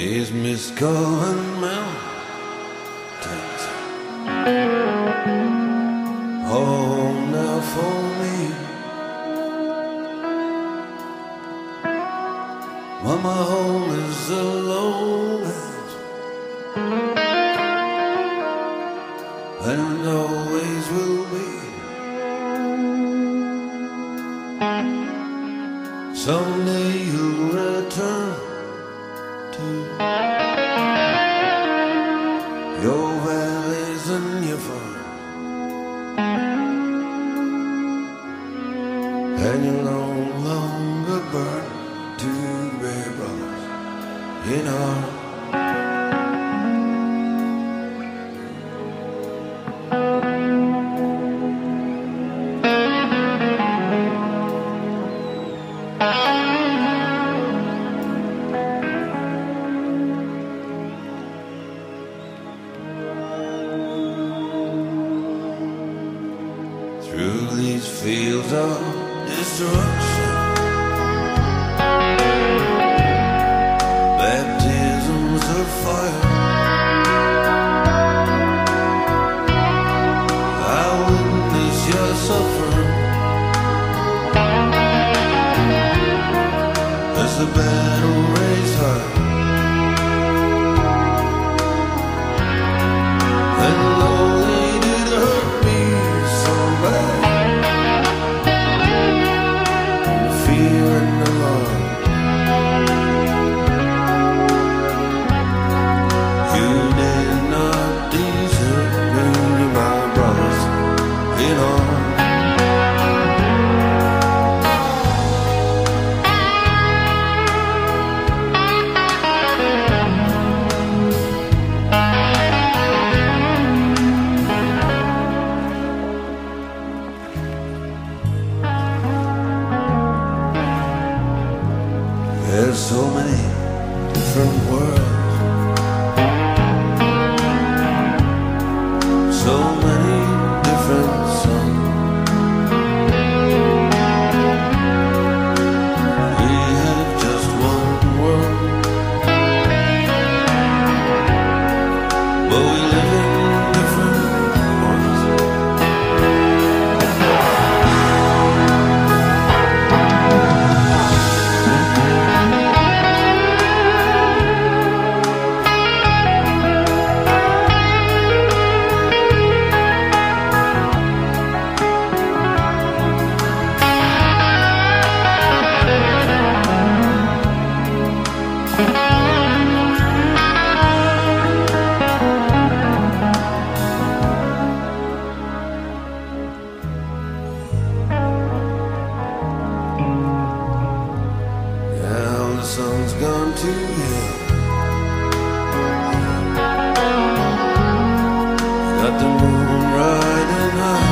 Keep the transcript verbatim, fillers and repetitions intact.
These miscalling mountains, home now for me. Mama, home is the lowlands, and always will be. Someday you'll return to your valleys and your farm, and you'll no longer burn two bear brothers in arms. Through these fields of destruction, baptisms of fire, I witness your suffering as the battle raised high. And though they did hurt me so bad, fear and alarm, you did not desert me, my brothers in arms. There's so many different worlds, so many different suns. We have just one world, but we live in different ones. Now the sun's gone to hell, got the moon riding high.